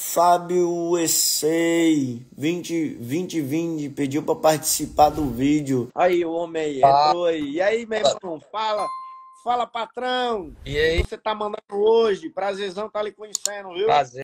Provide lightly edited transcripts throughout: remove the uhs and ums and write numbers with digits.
Fábio Essei 2020 pediu para participar do vídeo. Aí o homem aí, Fala. entrou aí. E aí, meu irmão, fala patrão. E O que aí, você tá mandando hoje? Prazerzão tá lhe conhecendo, viu? prazer.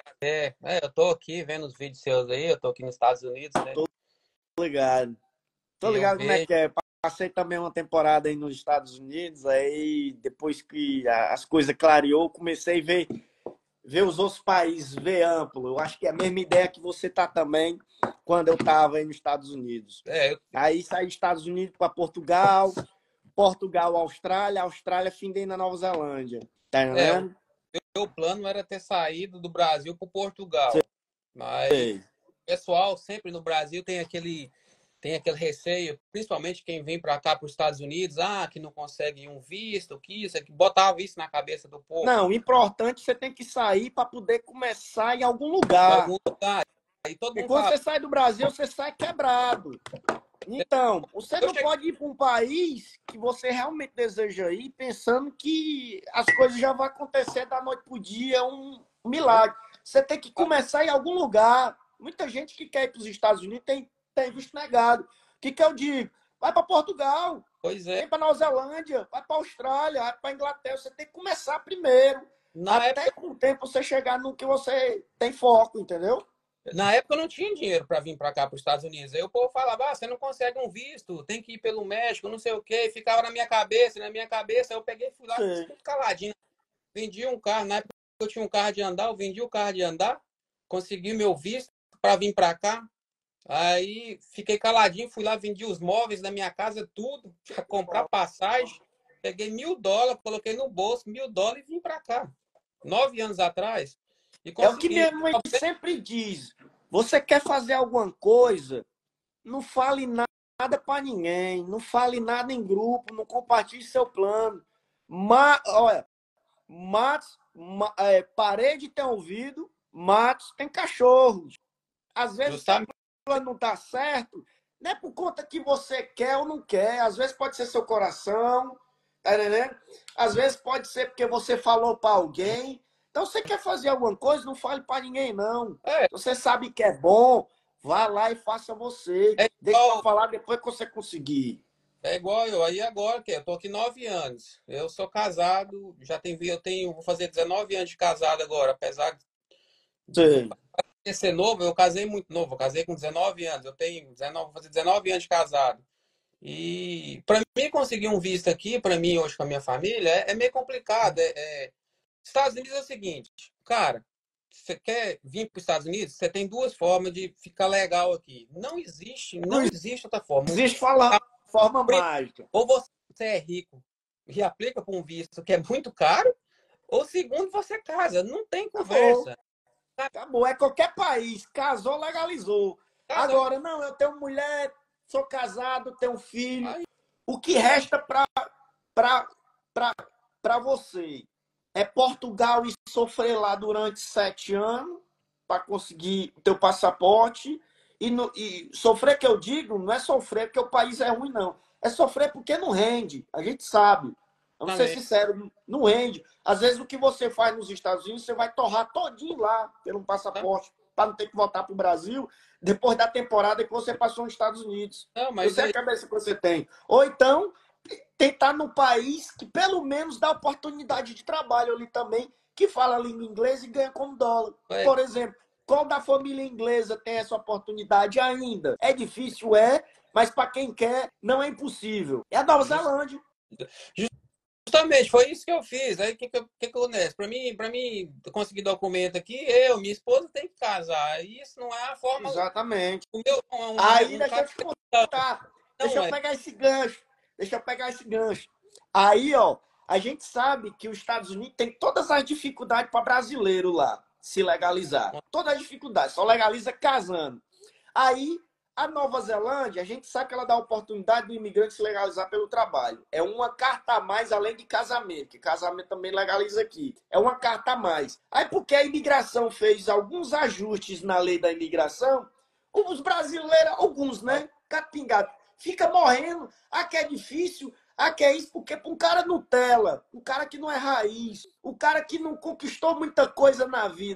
Eu tô aqui vendo os vídeos seus aí, eu tô aqui nos Estados Unidos, né? Tô ligado. Tô E eu ligado como é vejo, que é. Passei também uma temporada aí nos Estados Unidos, aí depois que as coisas clareou, comecei a ver os outros países, ver amplo. Eu acho que é a mesma ideia que você tá também quando eu tava aí nos Estados Unidos. é, eu, Aí saí dos Estados Unidos para Portugal, Portugal, Austrália, Austrália, findei na Nova Zelândia. Tá o entendendo? meu plano era ter saído do Brasil para Portugal, mas o pessoal sempre no Brasil tem aquele receio, principalmente quem vem para cá para os Estados Unidos, que não consegue um visto, que isso, que botava isso na cabeça do povo. Não, importante você tem que sair para poder começar em algum Em lugar. algum lugar. Aí todo Porque mundo quando fala, você sai do Brasil, você sai quebrado. Então, você eu não cheguei, pode ir para um país que você realmente deseja ir pensando que as coisas já vão acontecer da noite para o dia, um milagre. Você tem que começar em algum lugar. Muita gente que quer ir para os Estados Unidos tem visto negado. O que eu digo? Vai para Portugal, pois é, vem para Nova Zelândia, vai para Austrália, vai para Inglaterra. Você tem que começar primeiro, na até época com o tempo você chegar no que você tem foco, entendeu? Na época eu não tinha dinheiro para vir para cá, para os Estados Unidos. Aí o povo falava, você não consegue um visto, tem que ir pelo México, não sei o quê. Ficava na minha cabeça, na minha cabeça. Eu peguei, fui lá, fiz Sim. tudo caladinho. Vendi um carro, na época eu tinha um carro de andar, eu vendi o carro de andar, consegui meu visto para vir para cá. Aí fiquei caladinho, fui lá, vendi os móveis da minha casa, tudo, para comprar passagem. Peguei $1.000, coloquei no bolso, $1.000 e vim para cá. 9 anos atrás. E É o que consegui. minha mãe sempre diz. Você quer fazer alguma coisa, não fale nada para ninguém, não fale nada em grupo, não compartilhe seu plano. Olha, parede tem ouvido, matos tem cachorros. Às vezes seu Justamente. plano não está certo, não é por conta que você quer ou não quer. Às vezes pode ser seu coração, tá entendendo? Às vezes pode ser porque você falou para alguém. Então, você quer fazer alguma coisa, não fale para ninguém, não. É, Se você sabe que é bom, vá lá e faça você. é Deixa para igual, falar depois que você conseguir. É igual eu. Aí agora, que eu tô aqui 9 anos. Eu sou casado, vou fazer 19 anos de casado agora, apesar Sim. de ser novo, eu casei muito novo. Eu casei com 19 anos. Eu tenho 19, vou fazer 19 anos de casado. E para mim conseguir um visto aqui, para mim hoje com a minha família, é meio complicado. Estados Unidos é o seguinte, cara, você quer vir para os Estados Unidos, você tem duas formas de ficar legal aqui. Não Não existe outra forma. existe falar forma mágica. Ou você é rico e aplica para um visto que é muito caro, ou segundo, você casa. Não tem Acabou. conversa. Acabou. É qualquer país. Casou, legalizou. Casa, Agora, não, eu tenho mulher, sou casado, tenho filho. aí, O que resta para você é Portugal e sofrer lá durante 7 anos para conseguir o teu passaporte. E sofrer que eu digo, não é sofrer porque o país é ruim, não. É sofrer porque não rende. A gente sabe. Vamos ser também. sinceros, não rende. Às vezes o que você faz nos Estados Unidos, você vai torrar todinho lá pelo passaporte, para não ter que voltar para o Brasil depois da temporada que você passou nos Estados Unidos. Não, Eu mas sei a aí, cabeça que você tem. Ou então, tentar no país que pelo menos dá oportunidade de trabalho ali também, que fala a língua inglesa e ganha como dólar. é, Por exemplo, qual da família inglesa tem essa oportunidade ainda? É difícil, mas para quem quer, não é impossível. É a Nova just- Zelândia. justamente, foi isso que eu fiz. Aí, o que acontece? Para mim, conseguir documento aqui, eu, minha esposa, tem que casar. E isso não é a forma. Exatamente. O meu não é Aí, um deixa caso, eu te contar. Deixa não eu é. pegar esse gancho. Deixa eu pegar esse gancho. Aí, ó, a gente sabe que os Estados Unidos tem todas as dificuldades para brasileiro lá se legalizar. Todas as dificuldades. Só legaliza casando. Aí, a Nova Zelândia, a gente sabe que ela dá a oportunidade do imigrante se legalizar pelo trabalho. É uma carta a mais além de casamento, que casamento também legaliza aqui. É uma carta a mais. Aí, porque a imigração fez alguns ajustes na lei da imigração, os brasileiros, alguns, né? Capingado, fica morrendo. Ah, que é difícil. Ah, que é isso, porque para um cara Nutella, um cara que não é raiz, um cara que não conquistou muita coisa na vida,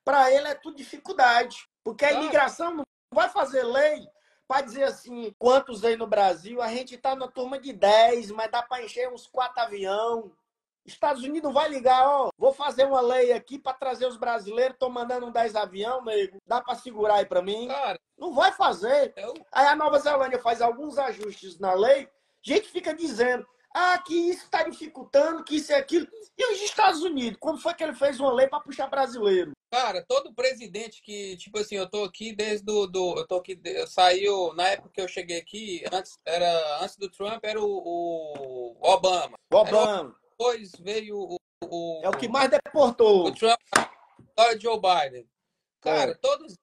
Para ele é tudo dificuldade. Porque a Cara, imigração não vai fazer lei para dizer assim, quantos aí no Brasil, a gente está na turma de 10, mas dá para encher uns 4 aviões. Estados Unidos não vai ligar, ó, vou fazer uma lei aqui para trazer os brasileiros, tô mandando 10 aviões, nego, dá para segurar aí para mim? cara, Não vai fazer. eu, Aí a Nova Zelândia faz alguns ajustes na lei, a gente fica dizendo, que isso está dificultando, que isso é aquilo. E os Estados Unidos, quando foi que ele fez uma lei para puxar brasileiro? cara, todo presidente que, tipo assim, eu tô aqui desde eu tô aqui, saiu, na época que eu cheguei aqui, antes do Trump, era o Obama. Era o Obama. depois veio É o que o, mais o deportou. Trump, agora Joe Biden. Cara, É. todos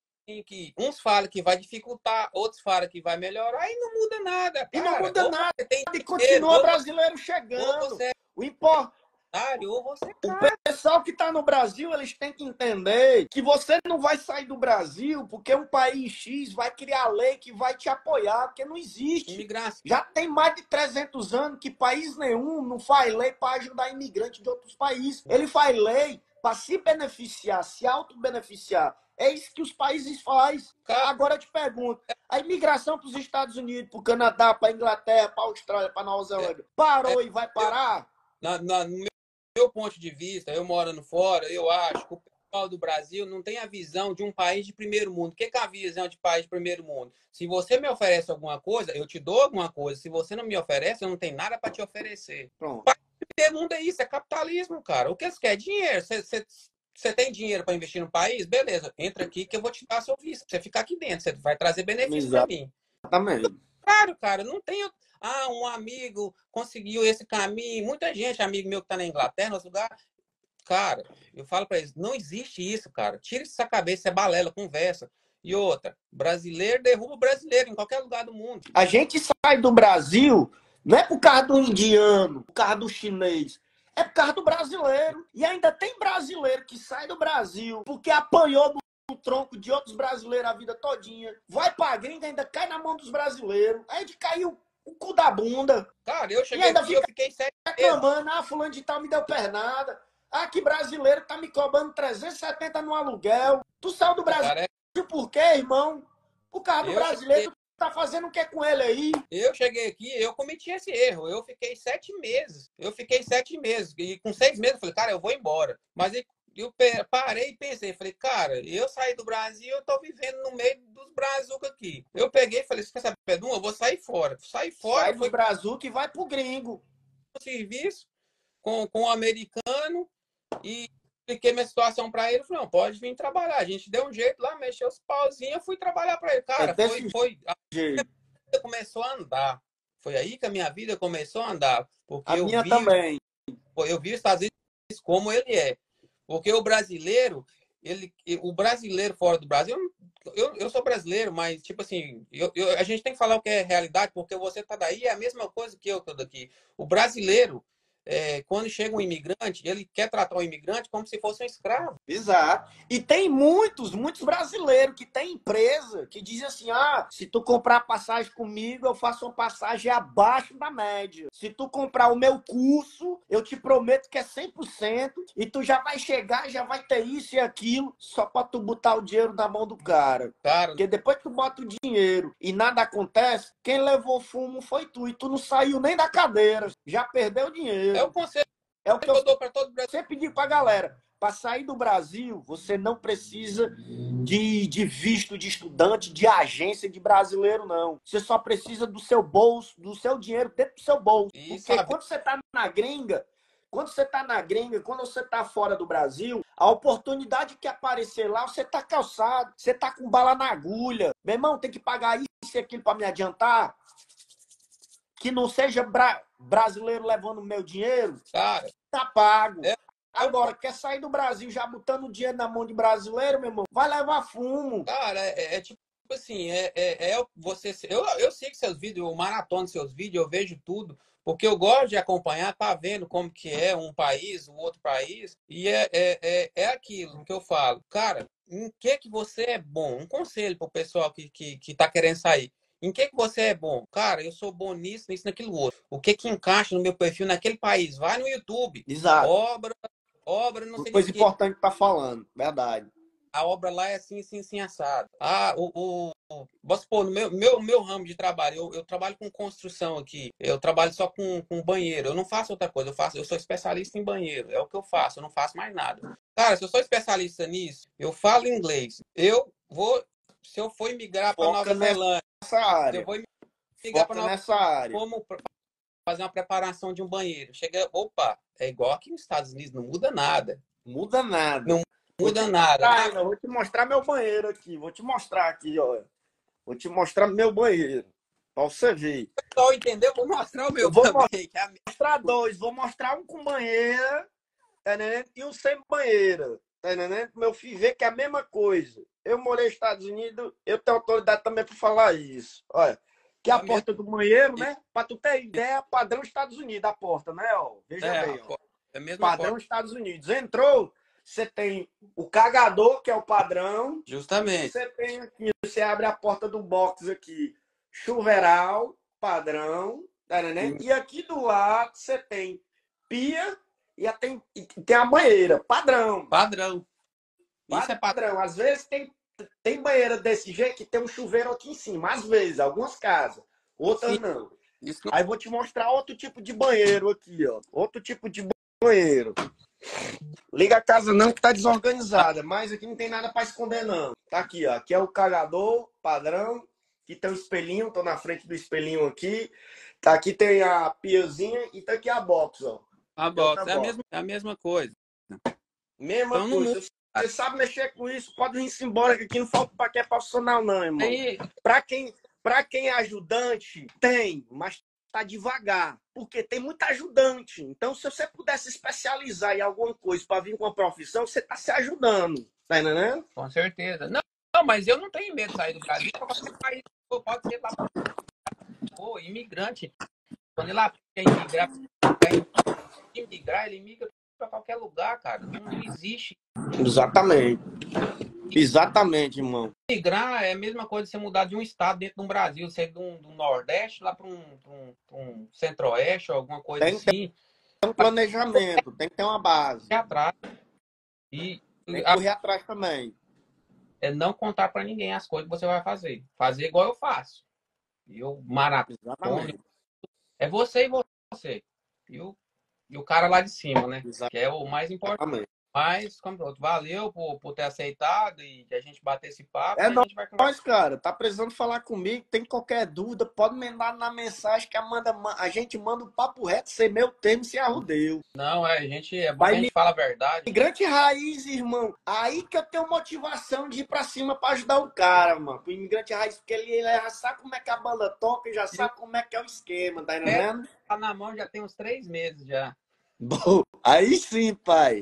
que uns falam que vai dificultar, outros falam que vai melhorar, e não muda nada, E não cara. muda Ou nada. você tem E dinheiro, continua brasileiro ou chegando. você é O impor... otário, ou você é O caro. pessoal que está no Brasil, eles têm que entender que você não vai sair do Brasil porque um país X vai criar lei que vai te apoiar, porque não existe. Imigração. Já tem mais de 300 anos que país nenhum não faz lei para ajudar imigrante de outros países. Ele faz lei para se beneficiar, se auto-beneficiar. É isso que os países fazem. Cara, Agora eu te pergunto, a imigração para os Estados Unidos, para o Canadá, para a Inglaterra, para a Austrália, para a Nova é, Zelândia, parou e vai eu, parar? no meu ponto de vista, eu morando fora, eu acho que o pessoal do Brasil não tem a visão de um país de primeiro mundo. O que é a visão de país de primeiro mundo? Se você me oferece alguma coisa, eu te dou alguma coisa. Se você não me oferece, eu não tenho nada para te oferecer. Pronto. País de primeiro mundo é isso, é capitalismo, cara. O que você quer? Dinheiro. Você tem dinheiro para investir no país? Beleza, entra aqui que eu vou te dar seu visto. Você ficar aqui dentro, você vai trazer benefício para mim. Exatamente. Claro, cara, não tem. Um amigo conseguiu esse caminho. Muita gente, amigo meu que tá na Inglaterra, no lugar. Cara, eu falo para eles: não existe isso, cara. Tira isso da cabeça, é balela, conversa. E outra, brasileiro derruba brasileiro em qualquer lugar do mundo. A gente sai do Brasil não é por causa do indiano, por causa do chinês. É por causa do brasileiro. E ainda tem brasileiro que sai do Brasil porque apanhou no tronco de outros brasileiros a vida todinha. Vai pra gringa, ainda cai na mão dos brasileiros. Aí de caiu o cu da bunda. Cara, eu E cheguei ainda aqui, eu fica fiquei 7 meses. reclamando, fulano de tal me deu pernada. Que brasileiro tá me cobrando 370 no aluguel. Tu saiu do Brasil Cara, por quê, irmão? Por causa do eu cheguei, brasileiro, tu tá fazendo o que com ele aí? eu cheguei aqui, eu cometi esse erro. Eu fiquei 7 meses. Eu fiquei 7 meses. E com 6 meses eu falei, cara, eu vou embora. Mas eu parei e pensei, falei, cara, eu saí do Brasil, eu tô vivendo no meio dos brazuca aqui. Eu peguei e falei, você quer saber de uma? Eu vou sair fora. Saí fora, Sai dos foi brazuca e vai pro gringo. pro serviço com um americano e expliquei minha situação para ele. Falei, não, pode vir trabalhar. A gente deu um jeito lá, mexeu os pauzinhos, eu fui trabalhar para ele. É Cara, desse a jeito. vida começou a andar. Foi aí que a minha vida começou a andar. Porque A minha também. eu vi os Estados Unidos como ele é. Porque o brasileiro, o brasileiro fora do Brasil, eu sou brasileiro, mas, tipo assim, a gente tem que falar o que é realidade, porque você tá daí, é a mesma coisa que eu tô daqui. O brasileiro, quando chega um imigrante, ele quer tratar o imigrante como se fosse um escravo. Exato. E tem muitos brasileiros que têm empresa que dizem assim: se tu comprar passagem comigo, eu faço uma passagem abaixo da média. Se tu comprar o meu curso, eu te prometo que é 100% e tu já vai chegar, já vai ter isso e aquilo, só pra tu botar o dinheiro na mão do cara. Cara, Porque depois que tu bota o dinheiro e nada acontece, quem levou fumo foi tu. E tu não saiu nem da cadeira. Já perdeu o dinheiro. é o conselho É o que que eu dou para todo brasileiro. sempre digo pra galera. Para sair do Brasil, você não precisa de visto de estudante, de agência de brasileiro, não. Você só precisa do seu bolso, do seu dinheiro dentro do seu bolso. E Porque sabe, quando você está na gringa, quando você está fora do Brasil, a oportunidade que aparecer lá, você está calçado, você está com bala na agulha. Meu irmão, tem que pagar isso e aquilo para me adiantar. Que não seja brasileiro levando meu dinheiro, cara, tá pago. é, Agora, quer sair do Brasil já botando dinheiro na mão de brasileiro, meu irmão? Vai levar fumo. cara, tipo assim, você, eu sigo seus vídeos, eu maratono seus vídeos, eu vejo tudo, porque eu gosto de acompanhar, tá vendo como que é um país, o outro país, e é aquilo que eu falo. Cara, em que você é bom? Um conselho pro pessoal que tá querendo sair. Em que você é bom? Cara, eu sou bom nisso, nisso, naquilo outro. O que encaixa no meu perfil naquele país? Vai no YouTube. Exato. Obra obra, não sei de Coisa quê. importante que tá falando, verdade. A obra lá é assim, assim, assim, assado. Ah, vamos supor, no meu ramo de trabalho, eu trabalho com construção aqui. Eu trabalho só com banheiro. Eu não faço outra coisa. Eu sou especialista em banheiro. É o que eu faço. Eu não faço mais nada. Cara, se eu sou especialista nisso, eu falo inglês. Se eu for migrar para Foca Nova Zelândia, nessa se eu área. vou migrar para Foca Nova nessa área. como fazer uma preparação de um banheiro. Chega, opa, é igual aqui nos Estados Unidos, não muda nada. Muda nada. Não muda nada. Vou te mostrar meu banheiro aqui. Vou te mostrar aqui, ó. Vou te mostrar meu banheiro. Pra você ver. Só entendeu? Vou mostrar o Eu meu vou também. Que é a mostrar dois. Vou mostrar um com banheira, tá entendendo? E um sem banheira. Tá entendendo? Meu filho vê que é a mesma coisa. Eu morei nos Estados Unidos, eu tenho autoridade também para falar isso. Olha, que é a porta do banheiro, né? Para tu ter ideia, padrão Estados Unidos, a porta, né? Ó, veja bem, ó. É a mesma Padrão porta. Estados Unidos. Entrou, você tem o cagador, que é o padrão. Justamente. Você tem aqui, você abre a porta do box aqui, chuveiral, padrão, tá entendendo? E aqui do lado você tem pia e tem a banheira, padrão. Padrão. Isso é padrão. Às vezes tem banheira desse jeito que tem um chuveiro aqui em cima. Às vezes, algumas casas. Outras Sim, não. isso não... Aí vou te mostrar outro tipo de banheiro aqui, ó. Outro tipo de banheiro. Liga a casa não que tá desorganizada. Mas aqui não tem nada para esconder, não. Tá aqui, ó. Aqui é o cagador padrão. Aqui tem o espelhinho. Tô na frente do espelhinho aqui. Tá aqui tem a piazinha e tá aqui a box, ó. A box é a mesma coisa. Mesma Então, coisa. Você sabe mexer com isso, pode vir embora, que aqui não falta para quem é profissional, não, irmão. Para quem é ajudante, tem, mas tá devagar. Porque tem muito ajudante. Então, se você pudesse especializar em alguma coisa para vir com uma profissão, você tá se ajudando. Tá entendendo? Com certeza. Não, mas eu não tenho medo de sair do Brasil. Qualquer país, pode ser lá. Pô, imigrante. Quando ele quer imigrar, ele migra para qualquer lugar, cara. Não existe. Exatamente. Exatamente, irmão. Migrar é a mesma coisa de você mudar de um estado dentro do Brasil, você do Nordeste lá para um Centro-Oeste ou alguma coisa Tem que assim. ter um planejamento, tem que ter uma base. Atrás. E tem que correr atrás também. É não contar para ninguém as coisas que você vai fazer. Fazer igual eu faço. Eu maratono. É você e você. E o cara lá de cima, né? Exatamente. Que é o mais importante. Mas, como pronto, valeu por ter aceitado e que a gente bater esse papo. É a gente vai nóis, cara. Tá precisando falar comigo, tem qualquer dúvida, pode mandar na mensagem que a gente manda o papo reto, sem meu termo, sem arrudeio. Não, é bom que a gente fala a verdade. Imigrante raiz, irmão. Aí que eu tenho motivação de ir pra cima pra ajudar o cara, mano. O imigrante raiz, porque ele já sabe como é que a banda toca, já sabe como é que é o esquema, tá entendendo? Tá na mão já tem uns 3 meses já. Bom, aí sim, pai.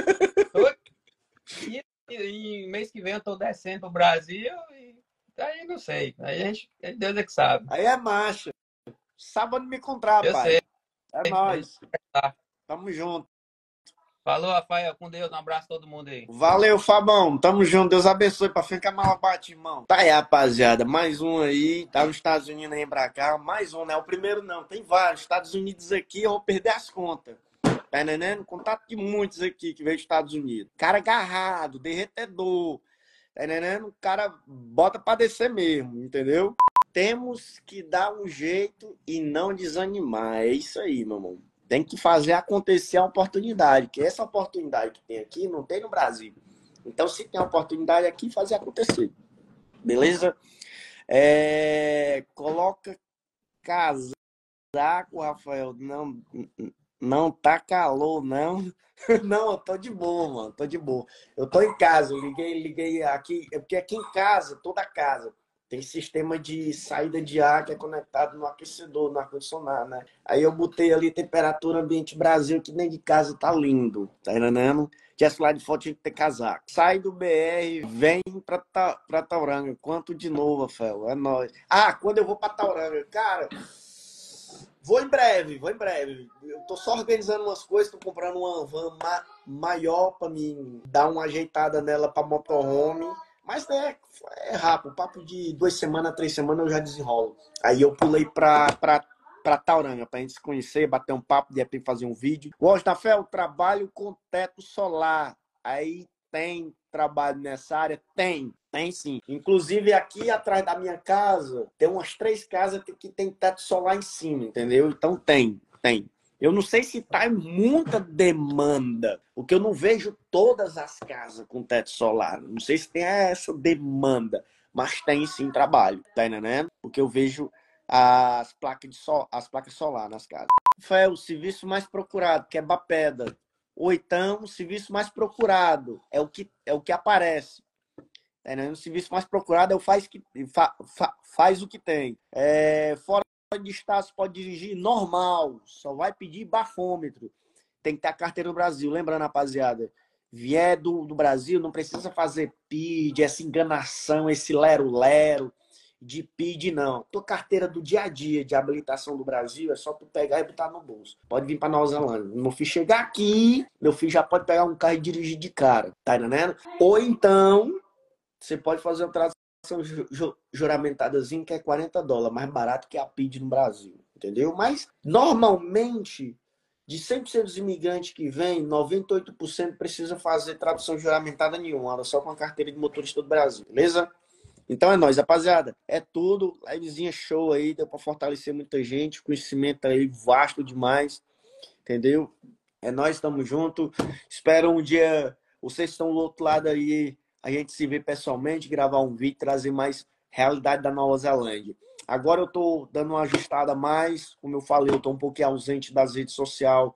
E mês que vem eu tô descendo pro Brasil e aí não sei. Deus é que sabe. Aí é marcha. Sábado me encontrar, eu pai. Sei. É nóis. Tamo junto. Falou, Rafael. Com Deus. Um abraço a todo mundo aí. Valeu, Fabão. Tamo junto. Deus abençoe. Pra frente que a mala bate, irmão. Tá aí, rapaziada. Mais um aí. Tá nos Estados Unidos aí pra cá. Mais um, né? O primeiro não. Tem vários. Estados Unidos aqui, eu vou perder as contas. Tá entendendo? Contato de muitos aqui que veio dos Estados Unidos. Cara agarrado, derretedor. Tá entendendo? O cara bota pra descer mesmo, entendeu? Temos que dar um jeito e não desanimar. É isso aí, meu irmão. Tem que fazer acontecer a oportunidade, que essa oportunidade que tem aqui não tem no Brasil. Então, se tem a oportunidade aqui, fazer acontecer. Beleza? Coloca casaco, Rafael. Não tá calor, não. Não, eu tô de boa, mano. Tô de boa. Eu tô em casa. Eu liguei aqui. Porque aqui em casa, toda casa, tem sistema de saída de ar que é conectado no aquecedor, no ar-condicionado, né? Aí eu botei ali temperatura ambiente Brasil, que nem de casa tá lindo, tá entendendo? Tivesse lá de fora, tinha que ter casaco. Sai do BR, vem pra Tauranga. Quanto de novo, Rafael? É nóis. Ah, quando eu vou pra Tauranga, cara, vou em breve. Eu tô só organizando umas coisas, tô comprando uma van maior pra mim dar uma ajeitada nela pra motorhome. Mas é rápido, papo de 2 semanas, 3 semanas eu já desenrolo. Aí eu pulei pra pra Tauranga, pra gente se conhecer, bater um papo, de repente fazer um vídeo. Hoje, na fé, eu trabalho com teto solar. Aí tem trabalho nessa área? Tem sim. Inclusive, aqui atrás da minha casa, tem umas 3 casas que tem teto solar em cima, entendeu? Então tem. Eu não sei se tá em muita demanda, porque eu não vejo todas as casas com teto solar. Não sei se tem essa demanda, mas tem sim trabalho, tá entendendo? Porque eu vejo as placas solar nas casas. Foi o serviço mais procurado, que é Bapeda. Ou então, o serviço mais procurado é o que aparece. Tá entendendo? O serviço mais procurado é o faz o que tem. Fora de estado, pode dirigir normal, só vai pedir bafômetro. Tem que ter a carteira do Brasil. Lembrando, rapaziada, vier do Brasil, não precisa fazer PID, essa enganação, esse lero-lero de PID, não. Tua carteira do dia a dia de habilitação do Brasil é só tu pegar e botar no bolso. Pode vir para Nova Zelândia. Meu filho chegar aqui, meu filho já pode pegar um carro e dirigir de cara. Tá entendendo? Ou então, você pode fazer uma tradução juramentadazinha que é $40, mais barato que a PID no Brasil, entendeu? Mas, normalmente, de 100% dos imigrantes que vêm, 98% precisa fazer tradução juramentada nenhuma, só com a carteira de motorista do Brasil, beleza? Então é nóis, rapaziada. É tudo, livezinha show aí, deu pra fortalecer muita gente, conhecimento aí vasto demais, entendeu? É nóis, tamo junto. Espero um dia, vocês estão do outro lado aí, a gente se vê pessoalmente, gravar um vídeo, trazer mais realidade da Nova Zelândia. Agora eu tô dando uma ajustada mais, como eu falei, eu tô um pouquinho ausente das redes sociais.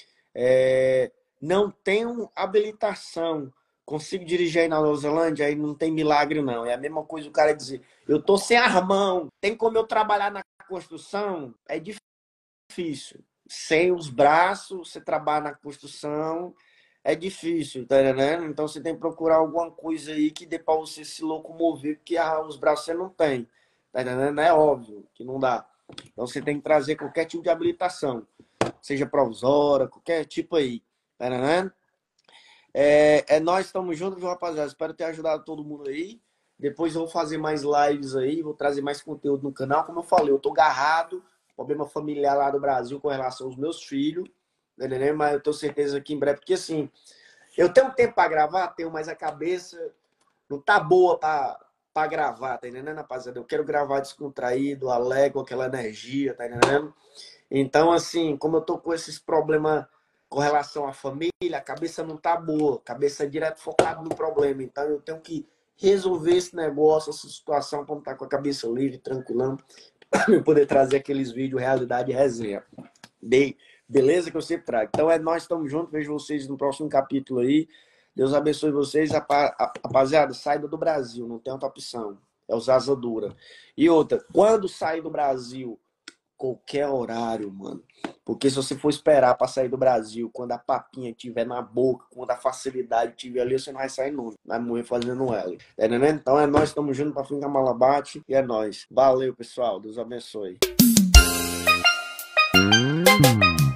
Não tenho habilitação, consigo dirigir aí na Nova Zelândia, aí não tem milagre não. É a mesma coisa o cara dizer, eu tô sem armão, tem como eu trabalhar na construção? É difícil. Sem os braços, você trabalha na construção, é difícil, tá entendendo? Então você tem que procurar alguma coisa aí que dê pra você se locomover, porque os braços você não tem, tá entendendo? É óbvio que não dá. Então você tem que trazer qualquer tipo de habilitação, seja provisória, qualquer tipo aí, tá entendendo? Nós estamos juntos, viu, rapaziada? Espero ter ajudado todo mundo aí. Depois eu vou fazer mais lives aí, vou trazer mais conteúdo no canal. Como eu falei, eu tô agarrado, problema familiar lá do Brasil com relação aos meus filhos, né? Mas eu tenho certeza que em breve, porque assim, eu tenho tempo para gravar, tenho, mas a cabeça não tá boa para gravar, tá entendendo, rapaziada? Eu quero gravar descontraído, alegre, com aquela energia, tá entendendo? Então, assim, como eu tô com esses problemas com relação à família, a cabeça não tá boa, a cabeça é direto focada no problema. Então, eu tenho que resolver esse negócio, essa situação, para não estar com a cabeça livre, tranquilão, para eu poder trazer aqueles vídeos, realidade e resenha. Beleza? Que eu sempre trago. Então, nós estamos juntos, vejo vocês no próximo capítulo aí. Deus abençoe vocês. Rapaziada, saída do Brasil, não tem outra opção. É usar asa dura. E outra, quando sair do Brasil, qualquer horário, mano. Porque se você for esperar para sair do Brasil, quando a papinha estiver na boca, quando a facilidade estiver ali, você não vai sair nunca. Vai morrer fazendo ela. Tá entendendo? Então nós, estamos juntos para fim da malabate. E é nóis. Valeu, pessoal. Deus abençoe.